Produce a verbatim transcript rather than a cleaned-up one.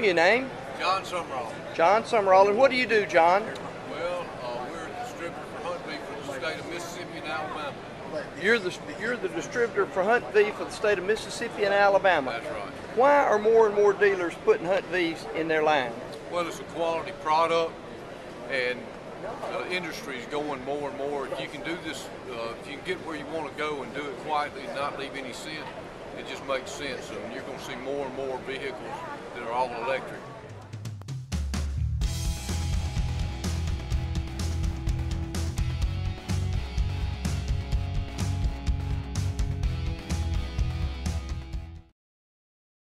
me your name. John Sumrall. John Sumrall. And what do you do, John? Well, uh, we're a distributor for HuntVe for the state of Mississippi and Alabama. You're the you're the distributor for HuntVe for the state of Mississippi and Alabama. That's right. Why are more and more dealers putting HuntVes in their line? Well, it's a quality product, and the industry is going more and more. If you can do this, uh, if you can get where you want to go and do it quietly and not leave any scent, it just makes sense. And you're going to see more and more vehicles that are all electric.